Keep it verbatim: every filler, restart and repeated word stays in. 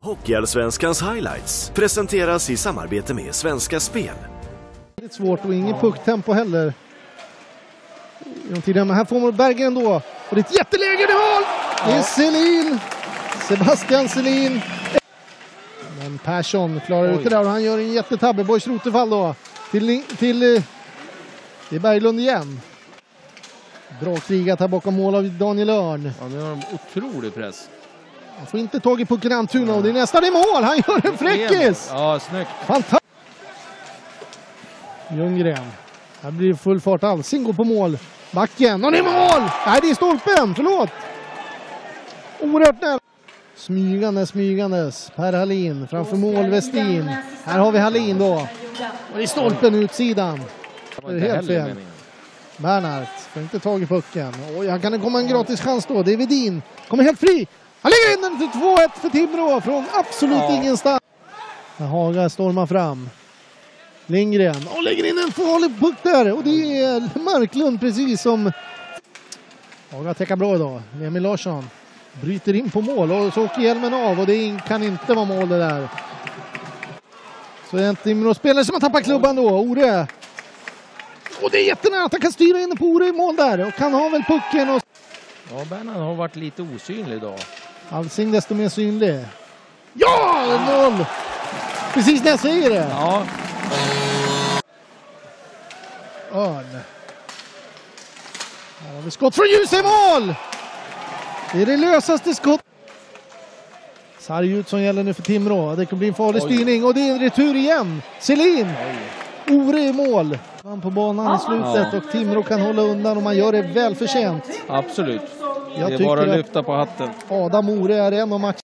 Hockeyallsvenskans highlights presenteras i samarbete med Svenska Spel. Det är svårt och ingen pucktempo heller. Men här får man Berggren då. Och det är ett jätteläge i mål! Det är Selin. Sebastian Selin. Men Persson klarar Oj. ut det där och han gör en jättetabbe. Boys Rotefall då. Till, till det är Berglund igen. Bra krigat här bakom mål av Daniel Örn. Ja, nu har de otrolig press. Han får inte tag i pucken Antuna och det är nästan i mål. Han gör en fräckis. Ja, snyggt. Fantastiskt. Ljunggren. Här blir det full fart. Alsing går på mål. Backen. Och det är mål! Nej, det är stolpen. Förlåt. Oerhört nära. Smygande, smygandes. Per Hallin framför mål Westin. Här har vi Hallin då. Och det är stolpen utsidan. Det är helt fel. Bernhardt får inte tag i pucken. Oj, han kan komma en gratis chans då. Det är Vedin. Kommer helt fri. Han lägger in den till två ett för Timrå från absolut ja. ingenstans. Haga stormar fram. Lindgren. Och lägger in en farlig puck där. Och det är Marklund precis som... Haga täcker bra idag. Emil Larsson bryter in på mål och så åker hjälmen av. Och det kan inte vara mål det där. Så är det en Timrå-spelare som har tappat klubban då. Ore. Och det är jättenära att han kan styra in på Ore i mål där. Och kan ha väl pucken och... Ja, Bernhard har varit lite osynlig idag. Alsing desto mer synlig. Ja, noll! Precis när jag säger det. Ja. Örn. Här har vi skott från ljus i mål! Det är det lösaste skott. Sarg som gäller nu för Timrå. Det kan bli en farlig Oj. styrning och det är en retur igen. Selin. Ore i mål. Han på banan i slutet ja. och Timrå kan hålla undan och man gör det väl förtjänt. Absolut. Jag det är bara att lyfta på hatten. Adam Ore är en av matcherna.